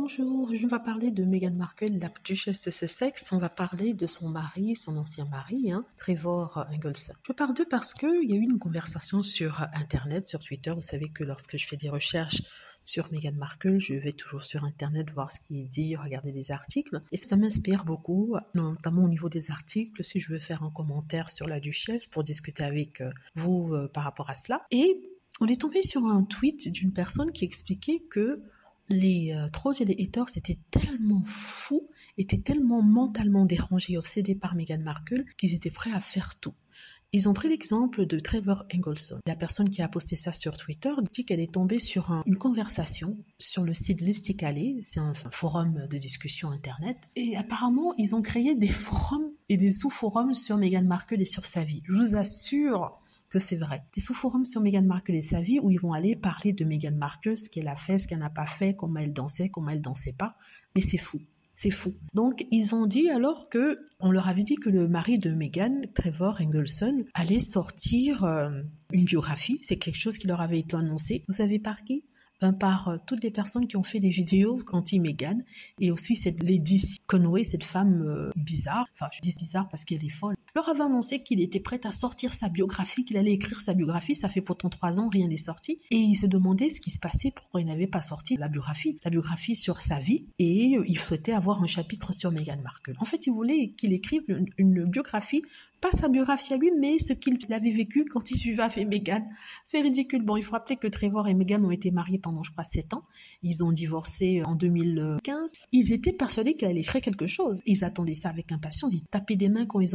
Bonjour, je vais parler de Meghan Markle, la duchesse de Sussex. On va parler de son mari, son ancien mari, Trevor Engelson. Je parle d'eux parce qu'il y a eu une conversation sur Internet, sur Twitter. Vous savez que lorsque je fais des recherches sur Meghan Markle, je vais toujours sur Internet voir ce qui est dit, regarder des articles. Et ça m'inspire beaucoup, notamment au niveau des articles, si je veux faire un commentaire sur la duchesse pour discuter avec vous par rapport à cela. Et on est tombé sur un tweet d'une personne qui expliquait que les trolls et les haters étaient tellement fous, étaient tellement mentalement dérangés, obsédés par Meghan Markle, qu'ils étaient prêts à faire tout. Ils ont pris l'exemple de Trevor Engelson. La personne qui a posté ça sur Twitter dit qu'elle est tombée sur une conversation sur le site Lipstick Alley, c'est un forum de discussion internet, et apparemment ils ont créé des forums et des sous-forums sur Meghan Markle et sur sa vie. Je vous assure que c'est vrai. Des sous-forums sur Meghan Markle et sa vie où ils vont aller parler de Meghan Markle, ce qu'elle a fait, ce qu'elle n'a pas fait, comment elle dansait pas. Mais c'est fou. C'est fou. Donc, ils ont dit alors que, on leur avait dit que le mari de Meghan, Trevor Engelson, allait sortir une biographie. C'est quelque chose qui leur avait été annoncé. Vous savez par qui? Par toutes les personnes qui ont fait des vidéos anti-Meghan, et aussi cette Lady Conway, cette femme bizarre, enfin je dis bizarre parce qu'elle est folle, leur avait annoncé qu'il était prêt à sortir sa biographie, qu'il allait écrire sa biographie. Ça fait pourtant 3 ans, rien n'est sorti, et il se demandait ce qui se passait, pourquoi il n'avait pas sorti la biographie sur sa vie, et il souhaitait avoir un chapitre sur Meghan Markle. En fait, il voulait qu'il écrive une biographie, pas sa biographie à lui, mais ce qu'il avait vécu quand il vivait avec Meghan. C'est ridicule. Bon, il faut rappeler que Trevor et Meghan ont été mariés pendant, je crois, 7 ans. Ils ont divorcé en 2015. Ils étaient persuadés qu'elle allait écrire quelque chose. Ils attendaient ça avec impatience. Ils tapaient des mains quand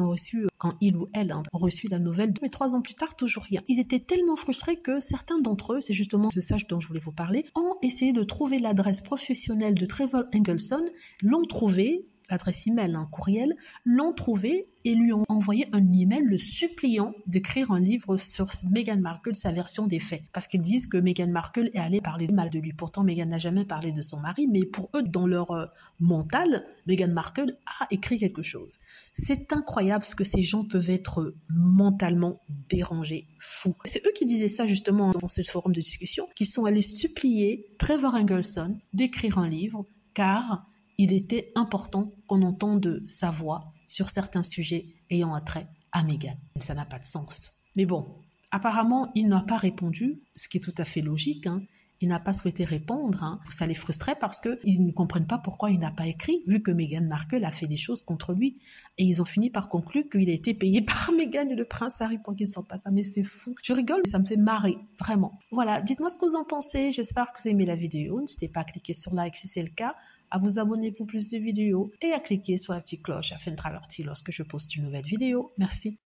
il ou elle ont reçu la nouvelle. Mais 3 ans plus tard, toujours rien. Ils étaient tellement frustrés que certains d'entre eux, c'est justement ce sage dont je voulais vous parler, ont essayé de trouver l'adresse professionnelle de Trevor Engelson, l'ont trouvé, l'adresse email, courriel, l'ont trouvé et lui ont envoyé un email le suppliant d'écrire un livre sur Meghan Markle, sa version des faits. Parce qu'ils disent que Meghan Markle est allée parler mal de lui. Pourtant, Meghan n'a jamais parlé de son mari, mais pour eux, dans leur mental, Meghan Markle a écrit quelque chose. C'est incroyable ce que ces gens peuvent être mentalement dérangés, fous. C'est eux qui disaient ça justement dans ce forum de discussion, qui sont allés supplier Trevor Engelson d'écrire un livre, car il était important qu'on entende sa voix sur certains sujets ayant attrait à Meghan. Ça n'a pas de sens. Mais bon, apparemment, il n'a pas répondu, ce qui est tout à fait logique. Il n'a pas souhaité répondre. Ça les frustrait parce qu'ils ne comprennent pas pourquoi il n'a pas écrit, vu que Meghan Markle a fait des choses contre lui. Et ils ont fini par conclure qu'il a été payé par Meghan et le prince Harry pour qu'il ne sorte pas ça. Mais c'est fou. Je rigole, mais ça me fait marrer, vraiment. Voilà, dites-moi ce que vous en pensez. J'espère que vous aimez la vidéo. N'hésitez pas à cliquer sur like si c'est le cas, à vous abonner pour plus de vidéos et à cliquer sur la petite cloche afin d'être averti lorsque je poste une nouvelle vidéo. Merci.